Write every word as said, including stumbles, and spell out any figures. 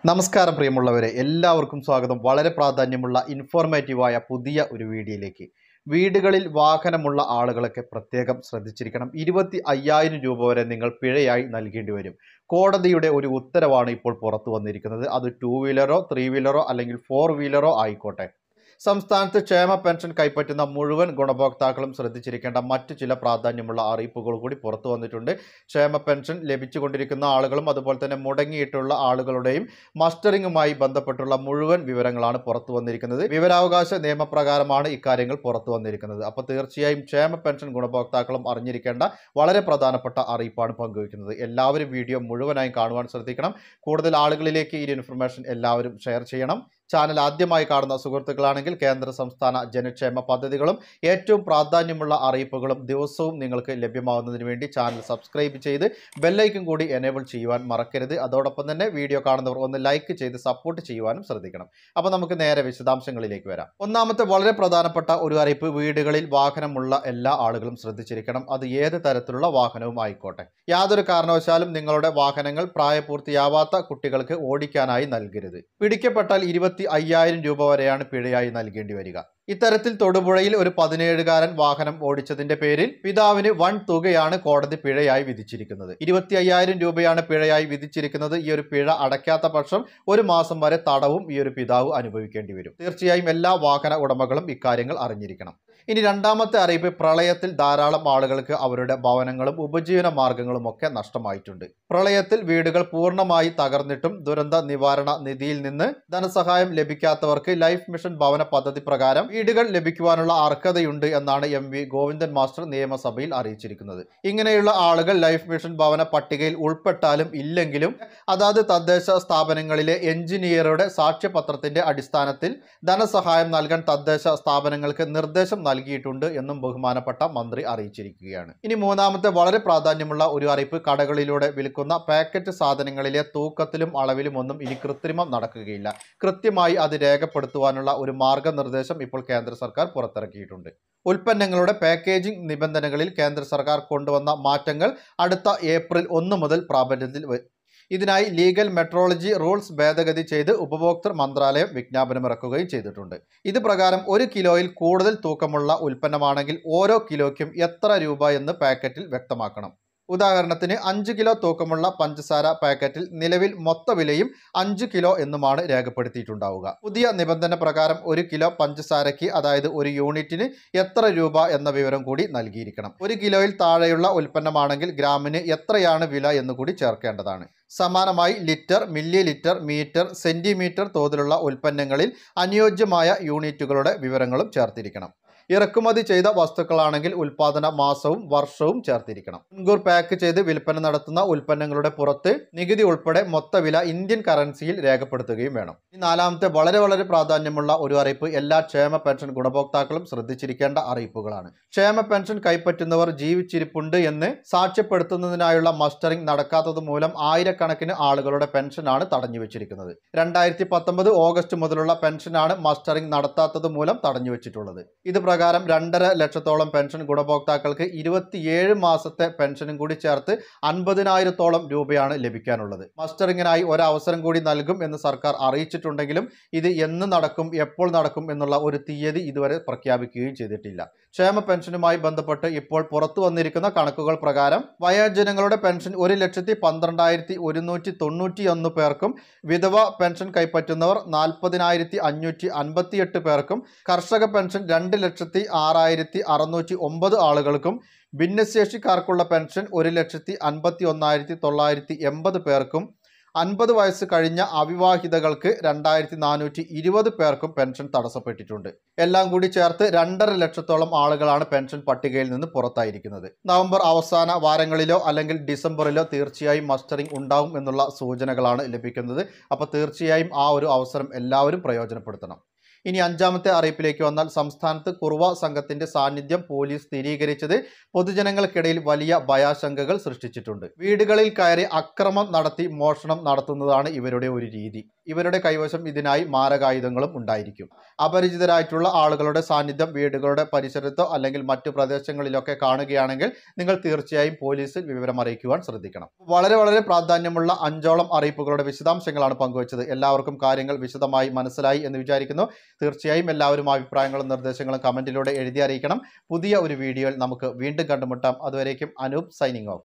നമസ്കാരം പ്രിയമുള്ളവരെ, എല്ലാവർക്കും സ്വാഗതം. വളരെ പ്രാധാന്യമുള്ള ഇൻഫോർമേറ്റീവായ പുതിയ ഒരു വീഡിയോയിലേക്ക്. വീടുകളിൽ വാഹനമുള്ള ആളുകളൊക്കെ പ്രത്യേകം ശ്രദ്ധിച്ചിരിക്കണം. ഇരുപത്തി അയ്യായിരം രൂപ വരെ നിങ്ങൾ പിഴയായി നൽകേണ്ടി വരും. കോടതിയുടെ ഒരു ഉത്തരവാണ് ഇപ്പോൾ പുറത്തു വന്നിരിക്കുന്നത്. അത് ടൂ വീലറോ ത്രീ വീലറോ അല്ലെങ്കിൽ ഫോർ വീലറോ ആയിക്കോട്ടെ. സംസ്ഥാനത്ത് ക്ഷേമ പെൻഷൻ കൈപ്പറ്റുന്ന മുഴുവൻ ഗുണഭോക്താക്കളും ശ്രദ്ധിച്ചിരിക്കേണ്ട മറ്റു ചില പ്രാധാന്യമുള്ള അറിയിപ്പുകൾ കൂടി പുറത്തു വന്നിട്ടുണ്ട്. ക്ഷേമ പെൻഷൻ ലഭിച്ചുകൊണ്ടിരിക്കുന്ന ആളുകളും അതുപോലെ തന്നെ മുടങ്ങിയിട്ടുള്ള ആളുകളുടെയും മസ്റ്ററിങ്ങുമായി ബന്ധപ്പെട്ടുള്ള മുഴുവൻ വിവരങ്ങളാണ് പുറത്തു വന്നിരിക്കുന്നത്. വിവരാവകാശ നിയമപ്രകാരമാണ് ഇക്കാര്യങ്ങൾ പുറത്തു വന്നിരിക്കുന്നത്. അപ്പോൾ തീർച്ചയായും ക്ഷേമ പെൻഷൻ ഗുണഭോക്താക്കളും അറിഞ്ഞിരിക്കേണ്ട വളരെ പ്രധാനപ്പെട്ട അറിയിപ്പാണ് പങ്കുവയ്ക്കുന്നത്. എല്ലാവരും വീഡിയോ മുഴുവനായും കാണുവാൻ ശ്രദ്ധിക്കണം. കൂടുതൽ ആളുകളിലേക്ക് ഈ ഇൻഫർമേഷൻ എല്ലാവരും ഷെയർ ചെയ്യണം. ചാനൽ ആദ്യമായി കാണുന്ന സുഹൃത്തുക്കളാണെങ്കിൽ കേന്ദ്ര സംസ്ഥാന ജനക്ഷേമ പദ്ധതികളും ഏറ്റവും പ്രാധാന്യമുള്ള അറിയിപ്പുകളും ദിവസവും നിങ്ങൾക്ക് ലഭ്യമാവുന്നതിന് വേണ്ടി ചാനൽ സബ്സ്ക്രൈബ് ചെയ്ത് ബെല്ലൈക്കൻ കൂടി എനേബിൾ ചെയ്യുവാൻ മറക്കരുത്. അതോടൊപ്പം തന്നെ വീഡിയോ കാണുന്നവർ ഒന്ന് ലൈക്ക് ചെയ്ത് സപ്പോർട്ട് ചെയ്യുവാനും ശ്രദ്ധിക്കണം. അപ്പോൾ നമുക്ക് നേരെ വിശദാംശങ്ങളിലേക്ക് വരാം. ഒന്നാമത്തെ വളരെ പ്രധാനപ്പെട്ട ഒരു അറിയിപ്പ്, വീടുകളിൽ വാഹനമുള്ള എല്ലാ ആളുകളും ശ്രദ്ധിച്ചിരിക്കണം. അത് ഏത് തരത്തിലുള്ള വാഹനവും ആയിക്കോട്ടെ. യാതൊരു കാരണവശാലും നിങ്ങളുടെ വാഹനങ്ങൾ പ്രായപൂർത്തിയാവാത്ത കുട്ടികൾക്ക് ഓടിക്കാനായി നൽകരുത്. പിടിക്കപ്പെട്ടാൽ ഇരുപത്തി അയ്യായിരം രൂപ വരെയാണ് പിഴയായി നൽകേണ്ടി വരിക. ഇത്തരത്തിൽ തൊടുപുഴയിൽ ഒരു പതിനേഴുകാരൻ വാഹനം ഓടിച്ചതിന്റെ പേരിൽ പിതാവിന് വൻ തുകയാണ് കോടതി പിഴയായി വിധിച്ചിരിക്കുന്നത്. ഇരുപത്തി അയ്യായിരം രൂപയാണ് പിഴയായി വിധിച്ചിരിക്കുന്നത്. ഈ ഒരു പിഴ അടയ്ക്കാത്ത പക്ഷം ഒരു മാസം വരെ തടവും ഈ ഒരു പിതാവ് അനുഭവിക്കേണ്ടി വരും. തീർച്ചയായും എല്ലാ വാഹന ഉടമകളും ഇക്കാര്യങ്ങൾ അറിഞ്ഞിരിക്കണം. ഇനി രണ്ടാമത്തെ അറിയിപ്പ്, പ്രളയത്തിൽ ധാരാളം ആളുകൾക്ക് അവരുടെ ഭവനങ്ങളും ഉപജീവന മാർഗങ്ങളും ഒക്കെ നഷ്ടമായിട്ടുണ്ട്. പ്രളയത്തിൽ വീടുകൾ പൂർണ്ണമായി തകർന്നിട്ടും ദുരന്ത നിവാരണ നിധിയിൽ നിന്ന് ധനസഹായം ലഭിക്കാത്തവർക്ക് ലൈഫ് മിഷൻ ഭവന പദ്ധതി പ്രകാരം വീടുകൾ ലഭിക്കുവാനുള്ള അർഹതയുണ്ട് എന്നാണ് എം വി ഗോവിന്ദൻ മാസ്റ്റർ നിയമസഭയിൽ അറിയിച്ചിരിക്കുന്നത്. ഇങ്ങനെയുള്ള ആളുകൾ ലൈഫ് മിഷൻ ഭവന പട്ടികയിൽ ഉൾപ്പെട്ടാലും ഇല്ലെങ്കിലും അതാത് തദ്ദേശ സ്ഥാപനങ്ങളിലെ എഞ്ചിനീയറുടെ സാക്ഷ്യപത്രത്തിന്റെ അടിസ്ഥാനത്തിൽ ധനസഹായം നൽകാൻ തദ്ദേശ സ്ഥാപനങ്ങൾക്ക് നിർദ്ദേശം നൽകിയിട്ടുണ്ട് എന്നും ബഹുമാനപ്പെട്ട മന്ത്രി അറിയിച്ചിരിക്കുകയാണ്. ഇനി മൂന്നാമത്തെ വളരെ പ്രാധാന്യമുള്ള ഒരു അറിയിപ്പ്, കടകളിലൂടെ വിൽക്കുന്ന പാക്കറ്റ് സാധനങ്ങളിലെ തൂക്കത്തിലും അളവിലും ഒന്നും ഇനി കൃത്രിമം നടക്കുകയില്ല. കൃത്യമായി അത് രേഖപ്പെടുത്തുവാനുള്ള ഒരു മാർഗനിർദ്ദേശം ഇപ്പോൾ കേന്ദ്ര സർക്കാർ പുറത്തിറക്കിയിട്ടുണ്ട്. ഉൽപ്പന്നങ്ങളുടെ പാക്കേജിംഗ് നിബന്ധനകളിൽ കേന്ദ്ര സർക്കാർ കൊണ്ടുവന്ന മാറ്റങ്ങൾ അടുത്ത ഏപ്രിൽ ഒന്ന് മുതൽ പ്രാബല്യത്തിൽ വരും. ഇതിനായി ലീഗൽ മെട്രോളജി റൂൾസ് ഭേദഗതി ചെയ്ത് ഉപഭോക്തൃ മന്ത്രാലയം വിജ്ഞാപനമിറക്കുകയും ചെയ്തിട്ടുണ്ട്. ഇത് പ്രകാരം ഒരു കിലോയിൽ കൂടുതൽ തൂക്കമുള്ള ഉൽപ്പന്നമാണെങ്കിൽ ഓരോ കിലോയ്ക്കും എത്ര രൂപ എന്ന് പാക്കറ്റിൽ വ്യക്തമാക്കണം. ഉദാഹരണത്തിന് അഞ്ച് കിലോ തൂക്കമുള്ള പഞ്ചസാര പാക്കറ്റിൽ നിലവിൽ മൊത്ത വിലയും അഞ്ച് കിലോ എന്നുമാണ് രേഖപ്പെടുത്തിയിട്ടുണ്ടാവുക. പുതിയ നിബന്ധന പ്രകാരം ഒരു കിലോ പഞ്ചസാരയ്ക്ക്, അതായത് ഒരു യൂണിറ്റിന് എത്ര രൂപ എന്ന വിവരം കൂടി നൽകിയിരിക്കണം. ഒരു കിലോയിൽ താഴെയുള്ള ഉൽപ്പന്നമാണെങ്കിൽ ഗ്രാമിന് എത്രയാണ് വില എന്നുകൂടി ചേർക്കേണ്ടതാണ്. സമാനമായി litre, millilitre, metre, centimetre തോതിലുള്ള ഉൽപ്പന്നങ്ങളിൽ അനുയോജ്യമായ യൂണിറ്റുകളുടെ വിവരങ്ങളും ചേർത്തിരിക്കണം. ഇറക്കുമതി ചെയ്ത വസ്തുക്കളാണെങ്കിൽ ഉൽപാദന മാസവും വർഷവും ചേർത്തിരിക്കണം. മുൻകൂർ പാക്ക് ചെയ്ത് വിൽപ്പന നടത്തുന്ന ഉൽപ്പന്നങ്ങളുടെ പുറത്ത് നികുതി ഉൾപ്പെടെ മൊത്ത വില ഇന്ത്യൻ കറൻസിയിൽ രേഖപ്പെടുത്തുകയും വേണം. ഈ നാലാമത്തെ വളരെ വളരെ പ്രാധാന്യമുള്ള ഒരു അറിയിപ്പ്, എല്ലാ ക്ഷേമ പെൻഷൻ ഗുണഭോക്താക്കളും ശ്രദ്ധിച്ചിരിക്കേണ്ട അറിയിപ്പുകളാണ്. ക്ഷേമ പെൻഷൻ കൈപ്പറ്റുന്നവർ ജീവിച്ചിരിപ്പുണ്ട് എന്ന് സാക്ഷ്യപ്പെടുത്തുന്നതിനായുള്ള മസ്റ്ററിംഗ് നടക്കാത്തത് മൂലം ആയിരക്കണക്കിന് ആളുകളുടെ പെൻഷനാണ് തടഞ്ഞു വെച്ചിരിക്കുന്നത്. രണ്ടായിരത്തി പത്തൊമ്പത് ഓഗസ്റ്റ് മുതലുള്ള പെൻഷനാണ് മസ്റ്ററിംഗ് നടത്താത്തത് മൂലം തടഞ്ഞു വെച്ചിട്ടുള്ളത്. ഇത് പ്രകാരം രണ്ടര ലക്ഷത്തോളം പെൻഷൻ ഗുണഭോക്താക്കൾക്ക് ഇരുപത്തിയേഴ് മാസത്തെ പെൻഷനും കൂടി ചേർത്ത് അൻപതിനായിരത്തോളം രൂപയാണ് ലഭിക്കാനുള്ളത്. മസ്റ്ററിങ്ങിനായി ഒരവസരം കൂടി നൽകും എന്ന് സർക്കാർ അറിയിച്ചിട്ടുണ്ടെങ്കിലും ഇത് എന്ന് നടക്കും, എപ്പോൾ നടക്കും എന്നുള്ള ഒരു തീയതി ഇതുവരെ പ്രഖ്യാപിക്കുകയും ചെയ്തിട്ടില്ല. ക്ഷേമ പെൻഷനുമായി ബന്ധപ്പെട്ട് ഇപ്പോൾ പുറത്തു വന്നിരിക്കുന്ന കണക്കുകൾ പ്രകാരം വയോജനങ്ങളുടെ പെൻഷൻ ഒരു ലക്ഷത്തി പന്ത്രണ്ടായിരത്തി ഒരുന്നൂറ്റി തൊണ്ണൂറ്റി ഒന്ന് പേർക്കും, വിധവ പെൻഷൻ കൈപ്പറ്റുന്നവർ നാൽപ്പതിനായിരത്തി അഞ്ഞൂറ്റി അൻപത്തിയെട്ട് പേർക്കും, കർഷക പെൻഷൻ രണ്ട് ലക്ഷത്തി ആറായിരത്തി അറുന്നൂറ്റി ഒമ്പത് ആളുകൾക്കും, ഭിന്നശേഷിക്കാർക്കുള്ള പെൻഷൻ ഒരു ലക്ഷത്തി അൻപത്തി ഒന്നായിരത്തി തൊള്ളായിരത്തി എൺപത് പേർക്കും, അൻപത് വയസ്സ് കഴിഞ്ഞ അവിവാഹിതകൾക്ക് രണ്ടായിരത്തി നാനൂറ്റി ഇരുപത് പേർക്കും പെൻഷൻ തടസ്സപ്പെട്ടിട്ടുണ്ട്. എല്ലാം കൂടി ചേർത്ത് രണ്ടര ലക്ഷത്തോളം ആളുകളാണ് പെൻഷൻ പട്ടികയിൽ നിന്ന് പുറത്തായിരിക്കുന്നത്. നവംബർ അവസാന വാരങ്ങളിലോ അല്ലെങ്കിൽ ഡിസംബറിലോ തീർച്ചയായും മസ്റ്ററിംഗ് ഉണ്ടാവും എന്നുള്ള സൂചനകളാണ് ലഭിക്കുന്നത്. അപ്പോൾ തീർച്ചയായും ആ ഒരു അവസരം എല്ലാവരും പ്രയോജനപ്പെടുത്തണം. ഇനി അഞ്ചാമത്തെ അറിയിപ്പിലേക്ക് വന്നാൽ സംസ്ഥാനത്ത് കുറുവ സംഘത്തിന്റെ സാന്നിധ്യം പോലീസ് സ്ഥിരീകരിച്ചത് പൊതുജനങ്ങൾക്കിടയിൽ വലിയ ഭയാശങ്കകൾ സൃഷ്ടിച്ചിട്ടുണ്ട്. വീടുകളിൽ കയറി അക്രമം നടത്തി മോഷണം നടത്തുന്നതാണ് ഇവരുടെ ഒരു രീതി. ഇവരുടെ കൈവശം ഇതിനായി മാരകായുധങ്ങളും ഉണ്ടായിരിക്കും. അപരിചിതരായിട്ടുള്ള ആളുകളുടെ സാന്നിധ്യം വീടുകളുടെ പരിസരത്തോ അല്ലെങ്കിൽ മറ്റു പ്രദേശങ്ങളിലൊക്കെ കാണുകയാണെങ്കിൽ നിങ്ങൾ തീർച്ചയായും പോലീസിൽ വിവരം അറിയിക്കുവാൻ ശ്രദ്ധിക്കണം. വളരെ വളരെ പ്രാധാന്യമുള്ള അഞ്ചോളം അറിയിപ്പുകളുടെ വിശദാംശങ്ങളാണ് പങ്കുവച്ചത്. എല്ലാവർക്കും കാര്യങ്ങൾ വിശദമായി മനസ്സിലായി എന്ന് വിചാരിക്കുന്നു. തീർച്ചയായും എല്ലാവരും അഭിപ്രായങ്ങളും നിർദ്ദേശങ്ങളും കമന്റിലൂടെ എഴുതി അറിയിക്കണം. പുതിയ ഒരു വീഡിയോയിൽ നമുക്ക് വീണ്ടും കണ്ടുമുട്ടാം. അതുവരേക്കും അനൂപ് സൈനിങ് ഓഫ്.